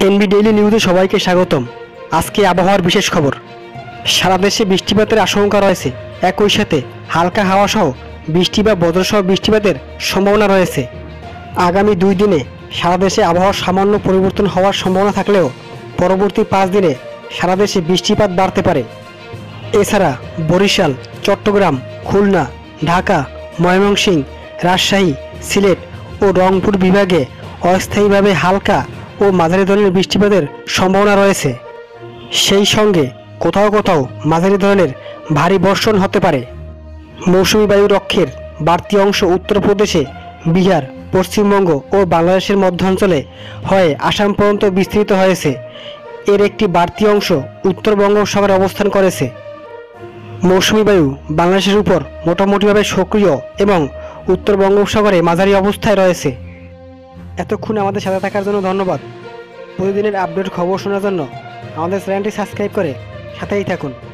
NB daily নিউজে সবাইকে স্বাগতম। আজকে আবহাওয়ার বিশেষ খবর। সারা দেশে বৃষ্টিপাতের আশঙ্কা রয়েছে, একই সাথে হালকা হাওয়া সহ বৃষ্টি বা বজ্রসহ বৃষ্টিপাতের সম্ভাবনা রয়েছে। আগামী 2 দিনে সারা দেশে আবহাওয়ার সামান্য পরিবর্তন হওয়ার সম্ভাবনা থাকলেও পরবর্তী 5 দিনে সারা দেশে বৃষ্টিপাত বাড়তে পারে। এছাড়া বরিশাল, চট্টগ্রাম, খুলনা, ঢাকা, ময়মনসিংহ, রাজশাহী, সিলেট ও রংপুর বিভাগে অস্থায়ীভাবে হালকা ও মাঝারি ধরনের বৃষ্টিপাতের সম্ভাবনা রয়েছে। সেই সঙ্গে কোথাও কোথাও মাঝারি ধরনের ভারী বর্ষণ হতে পারে। মৌসুমি বায়ু রক্ষের বাড়তি অংশ উত্তরপ্রদেশে, বিহার, পশ্চিমবঙ্গ ও বাংলাদেশের মধ্যাঞ্চলে হয়ে আসাম পর্যন্ত বিস্তৃত হয়েছে। এর একটি বাড়তি অংশ উত্তর বঙ্গোপসাগরে অবস্থান করেছে। মৌসুমি বায়ু বাংলাদেশের উপর মোটামুটিভাবে সক্রিয় এবং উত্তর বঙ্গোপসাগরে মাঝারি অবস্থায় রয়েছে। এতক্ষণ আমাদের সাথে থাকার জন্য ধন্যবাদ। প্রতিদিনের আপডেট খবর শোনার জন্য আমাদের চ্যানেলটি সাবস্ক্রাইব করে সাথেই থাকুন।